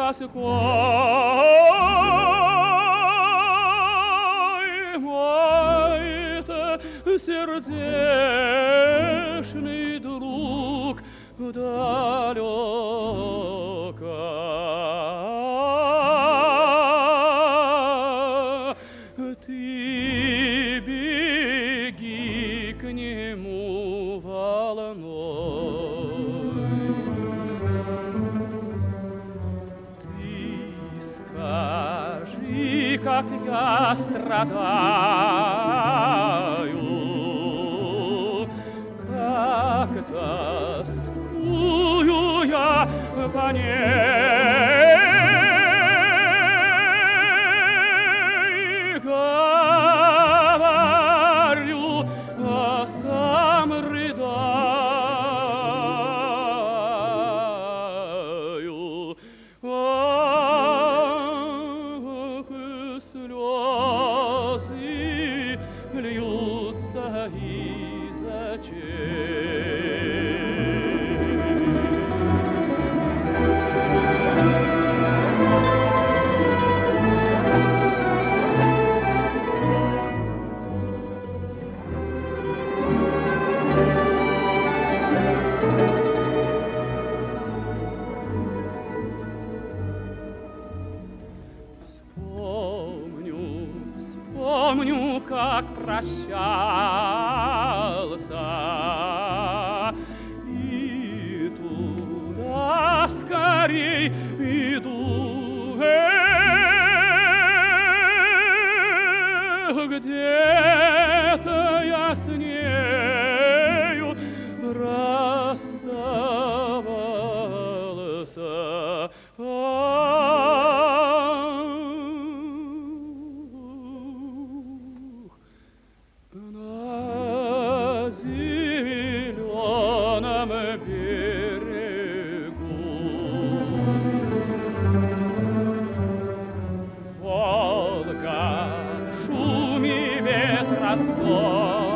тоской мой-то сердечный друг далека. Ты беги к нему волной. Ты скажи, как я страдаю, как тоскую я по ней. Говорю, а сам рыдаю. Ах, слезы льются из очей. Помню, как прощался, и туда скорей иду, где-то я с нею расставался. На зеленом берегу Волга в шуме ветра